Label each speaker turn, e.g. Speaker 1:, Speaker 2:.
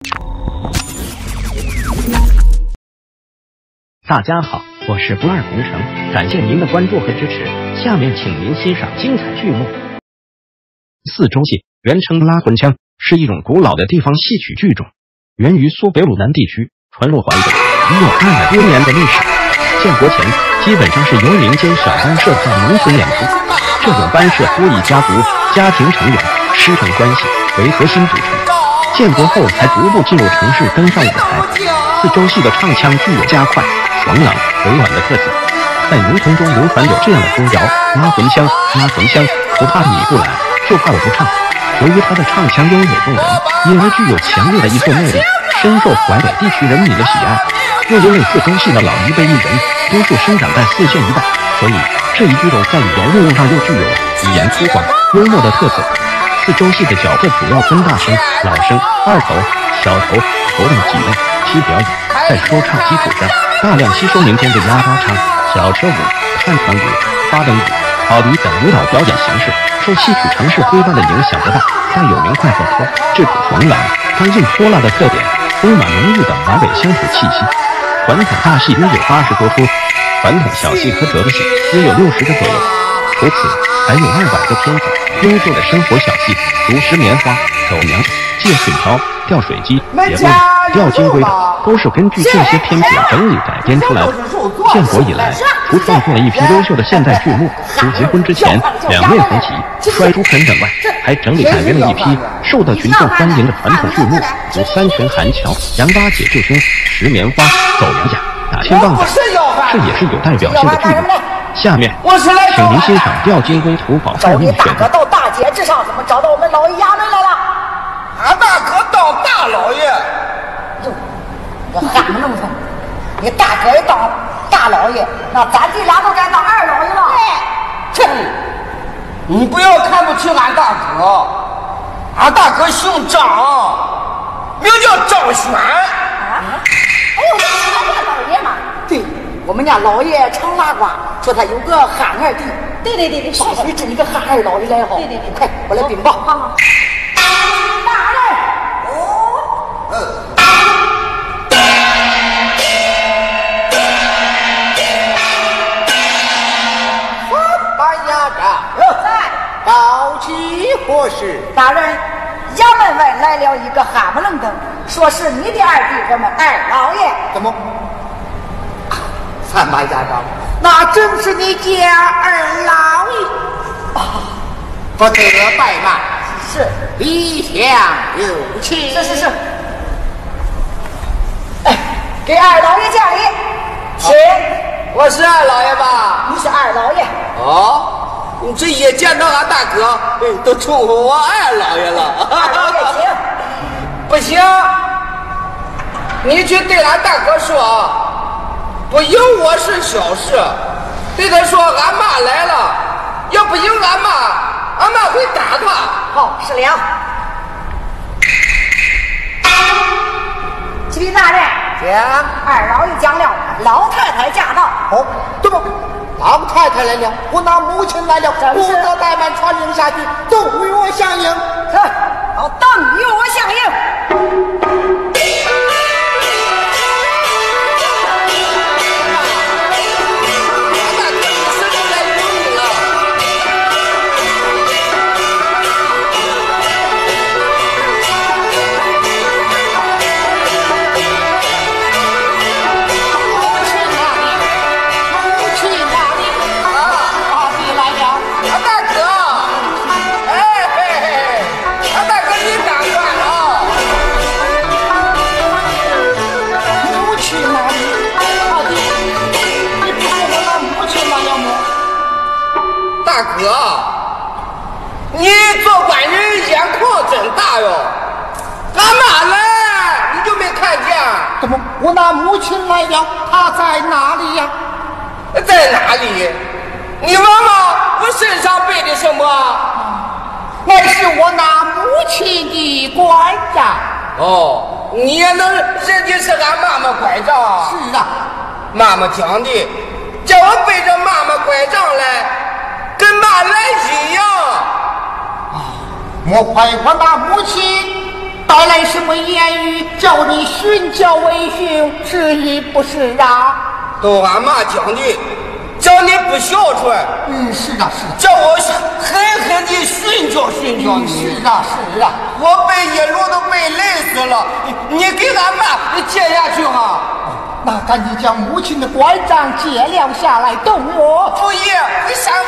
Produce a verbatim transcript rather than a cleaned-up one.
Speaker 1: 大家好，我是不二红城，感谢您的关注和支持。下面请您欣赏精彩剧目。四周戏原称拉魂腔，是一种古老的地方戏曲剧种，源于苏北鲁南地区，传入淮北，已有二百多年的历史。建国前，基本上是由民间小班社在农村演出，这种班社多以家族、家庭成员、师承关系为核心组成。建国后才逐步进入城市，登上舞台。四周戏的唱腔具有加快、爽朗、委婉的特色，在民童中流传有这样的歌谣：拉魂腔，拉魂腔，不怕你不来，就怕我不唱。由于他的唱腔优美动人，因而具有强烈的艺术魅力，深受淮北地区人民的喜爱。又因为四周戏的老一辈艺人多数生长在四县一带，所以这一剧种在语言运用上又具有语言粗犷、幽默的特色。四周戏的角色主要分大生、老生、二头、小头、头等几类，其表演在说唱基础上大量吸收民间的鸭巴唱、小车舞、看船舞、花灯舞、跑笛等舞蹈表演形式，受戏曲程式规范的影响不大，但有明快活泼、质朴爽朗、干净泼辣的特点，充满浓郁的华北乡土气息。传统大戏约有八十多出，传统小戏和折子戏约有六十个左右。除此，还有二百个片子，优秀的生活小戏，如拾棉花、走娘、借水瓢、吊水鸡、野味、吊金龟等，都是根据这些片子整理改编出来的。建国以来，除创作了一批优秀的现代剧目，如结婚之前、两面红旗、摔猪盆等外，还整理改编了一批受到群众欢迎的传统剧目，如三拳寒桥、杨八姐救兄、拾棉花、走娘家、打千棒等，这也是有代表性的剧目。下面，请您欣赏吊金龟土宝二命选
Speaker 2: 大哥到大街之上，怎么找到我们老爷衙门来了？
Speaker 3: 俺大哥到大老爷。
Speaker 2: 哟，这喊不弄成，你大哥也当大老爷，那咱弟俩都该当二老爷了。
Speaker 3: 这，你不要看不起俺大哥，俺大哥姓张，名叫张轩。
Speaker 2: 啊？哎呦，这是俺家老爷嘛？对。我们家老爷常拉呱说他有个憨二弟，对对对对，必须整一个憨二老爷来好。对对对，快，我来禀报。好好。大人，哦，嗯。
Speaker 3: 班衙长在，报起何事？
Speaker 2: 大人，衙门外来了一个哈不愣登，说是你的二弟，我们二老爷。
Speaker 3: 怎么？参拜家长，那正是你家二老爷啊！不得怠慢，
Speaker 2: 是
Speaker 3: 礼相有请。
Speaker 2: 是是是。哎，给二老爷驾礼，请。
Speaker 3: 我是二老爷吧？
Speaker 2: 你是二老爷。
Speaker 3: 哦，你这一见到俺大哥，都称呼我二老爷了。
Speaker 2: 二老爷请。
Speaker 3: 不行，你去对俺大哥说。不由我是小事，对他说俺妈来了，要不由俺妈，俺妈会打他。
Speaker 2: 好，是了。启禀大人，
Speaker 3: 讲
Speaker 2: 二老爷讲了，老太太驾到。
Speaker 3: 哦，对不？老太太来了，我那母亲来了，不得怠慢，传令下去，都与我相应。
Speaker 2: 是，好，等与我相应。大哥，你做官人眼眶真大哟！俺妈来，你就没看见？怎么？我那母亲来了，她在哪里呀？在哪里？你问问我身上背的什么？那是我那母亲的拐杖。哦，你也能认定是俺妈妈拐杖？是啊，妈妈讲的，叫我背着妈妈拐杖来。跟妈来一样啊！莫怪我那母亲带来什么言语， 叫你训教为训，是亦不是啊？
Speaker 3: 都俺妈讲的，叫你不孝顺。
Speaker 2: 嗯，是啊，是啊。
Speaker 3: 叫我狠狠的训教训教你。
Speaker 2: 是啊，是啊。
Speaker 3: 我背一路都背累死了，你给俺妈接下去哈。
Speaker 2: 那赶紧将母亲的拐杖解了下来，动我。
Speaker 3: 不义，你想